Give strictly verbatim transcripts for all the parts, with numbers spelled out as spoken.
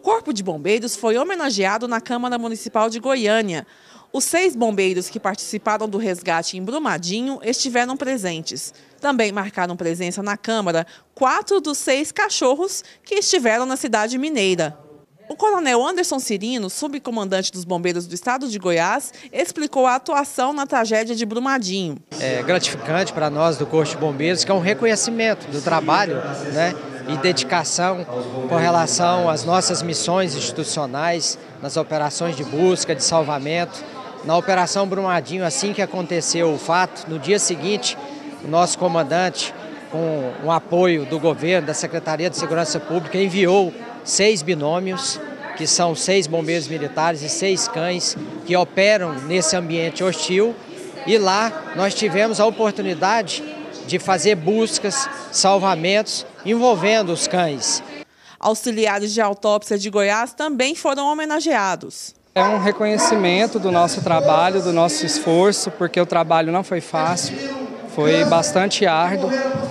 Corpo de Bombeiros foi homenageado na Câmara Municipal de Goiânia. Os seis bombeiros que participaram do resgate em Brumadinho estiveram presentes. Também marcaram presença na Câmara quatro dos seis cachorros que estiveram na cidade mineira. O coronel Anderson Cirino, subcomandante dos bombeiros do estado de Goiás, explicou a atuação na tragédia de Brumadinho. É gratificante para nós do Corpo de Bombeiros, que é um reconhecimento do trabalho, né, e dedicação com relação às nossas missões institucionais, nas operações de busca, de salvamento. Na Operação Brumadinho, assim que aconteceu o fato, no dia seguinte, o nosso comandante, com o apoio do governo, da Secretaria de Segurança Pública, enviou seis binômios, que são seis bombeiros militares e seis cães que operam nesse ambiente hostil. E lá nós tivemos a oportunidade de fazer buscas, salvamentos envolvendo os cães. Auxiliares de autópsia de Goiás também foram homenageados. É um reconhecimento do nosso trabalho, do nosso esforço, porque o trabalho não foi fácil, foi bastante árduo,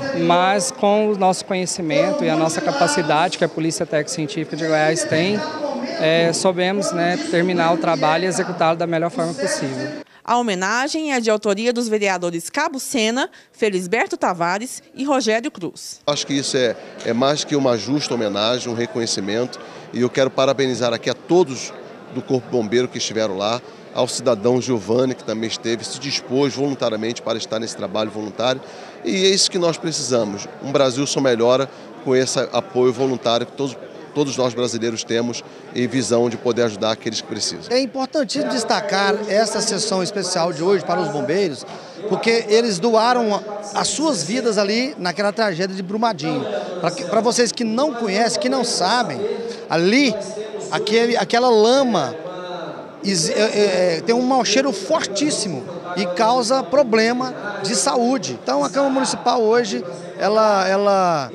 mas com o nosso conhecimento e a nossa capacidade que a Polícia Técnico-Científica de Goiás tem, é, soubemos, né, terminar o trabalho e executá-lo da melhor forma possível. A homenagem é de autoria dos vereadores Cabo Sena, Felisberto Tavares e Rogério Cruz. Acho que isso é, é mais que uma justa homenagem, um reconhecimento, e eu quero parabenizar aqui a todos do Corpo Bombeiro que estiveram lá, ao cidadão Giovanni, que também esteve, se dispôs voluntariamente para estar nesse trabalho voluntário. E é isso que nós precisamos. Um Brasil só melhora com esse apoio voluntário que todos, todos nós brasileiros temos e visão de poder ajudar aqueles que precisam. É importante destacar essa sessão especial de hoje para os bombeiros, porque eles doaram as suas vidas ali naquela tragédia de Brumadinho. Para vocês que não conhecem, que não sabem, ali, aquele, aquela lama É, é, tem um mau cheiro fortíssimo e causa problema de saúde. Então a Câmara Municipal hoje, ela, ela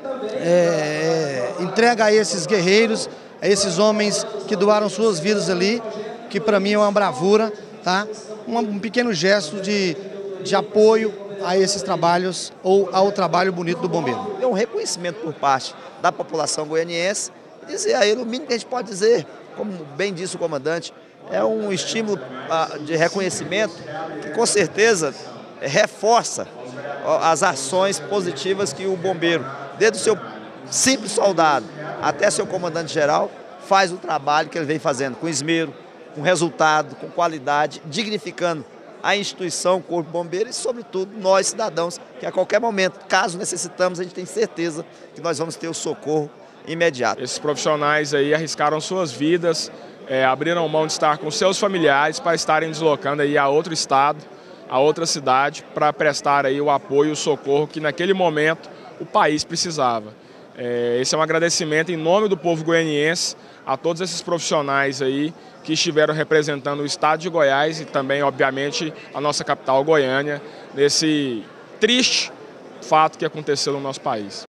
é, é, entrega a esses guerreiros, a esses homens que doaram suas vidas ali, que para mim é uma bravura, tá? Um, um pequeno gesto de, de apoio a esses trabalhos ou ao trabalho bonito do bombeiro. É um reconhecimento por parte da população goianiense, dizer a ele o mínimo que a gente pode dizer, como bem disse o comandante, é um estímulo de reconhecimento que com certeza reforça as ações positivas que o bombeiro, desde o seu simples soldado até seu comandante-geral, faz o trabalho que ele vem fazendo com esmero, com resultado, com qualidade, dignificando a instituição, o Corpo Bombeiro e, sobretudo, nós cidadãos, que a qualquer momento, caso necessitamos, a gente tem certeza que nós vamos ter o socorro imediato. Esses profissionais aí arriscaram suas vidas, É, abriram mão de estar com seus familiares para estarem deslocando aí a outro estado, a outra cidade, para prestar aí o apoio e o socorro que naquele momento o país precisava. É, esse é um agradecimento em nome do povo goianiense a todos esses profissionais aí que estiveram representando o estado de Goiás e também, obviamente, a nossa capital Goiânia, nesse triste fato que aconteceu no nosso país.